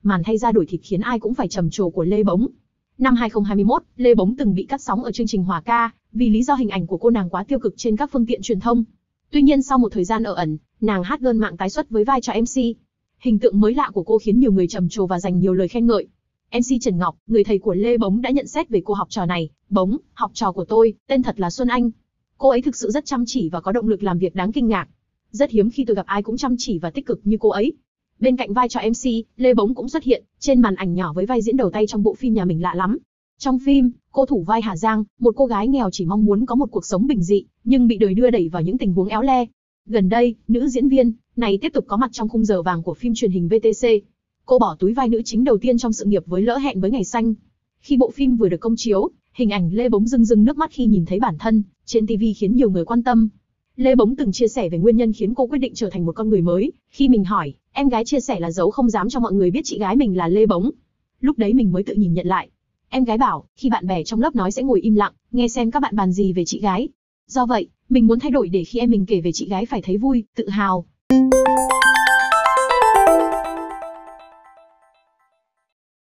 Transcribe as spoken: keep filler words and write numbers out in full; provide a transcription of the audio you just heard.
màn thay da đổi thịt khiến ai cũng phải trầm trồ của Lê Bống. Năm hai không hai mốt, Lê Bống từng bị cắt sóng ở chương trình Hỏa ca, vì lý do hình ảnh của cô nàng quá tiêu cực trên các phương tiện truyền thông. Tuy nhiên sau một thời gian ở ẩn, nàng hot girl mạng tái xuất với vai trò em xê. Hình tượng mới lạ của cô khiến nhiều người trầm trồ và dành nhiều lời khen ngợi. em xê Trần Ngọc, người thầy của Lê Bống đã nhận xét về cô học trò này: "Bống, học trò của tôi, tên thật là Xuân Anh. Cô ấy thực sự rất chăm chỉ và có động lực làm việc đáng kinh ngạc. Rất hiếm khi tôi gặp ai cũng chăm chỉ và tích cực như cô ấy." Bên cạnh vai trò em xê, Lê Bống cũng xuất hiện trên màn ảnh nhỏ với vai diễn đầu tay trong bộ phim Nhà Mình Lạ Lắm. Trong phim, cô thủ vai Hà Giang, một cô gái nghèo chỉ mong muốn có một cuộc sống bình dị, nhưng bị đời đưa đẩy vào những tình huống éo le. Gần đây, nữ diễn viên này tiếp tục có mặt trong khung giờ vàng của phim truyền hình vê tê xê. Cô bỏ túi vai nữ chính đầu tiên trong sự nghiệp với Lỡ Hẹn Với Ngày Xanh. Khi bộ phim vừa được công chiếu, hình ảnh Lê Bống rưng rưng nước mắt khi nhìn thấy bản thân trên ti vi khiến nhiều người quan tâm. Lê Bống từng chia sẻ về nguyên nhân khiến cô quyết định trở thành một con người mới. Khi mình hỏi, em gái chia sẻ là giấu không dám cho mọi người biết chị gái mình là Lê Bống. Lúc đấy mình mới tự nhìn nhận lại. Em gái bảo, khi bạn bè trong lớp nói sẽ ngồi im lặng, nghe xem các bạn bàn gì về chị gái. Do vậy, mình muốn thay đổi để khi em mình kể về chị gái phải thấy vui, tự hào.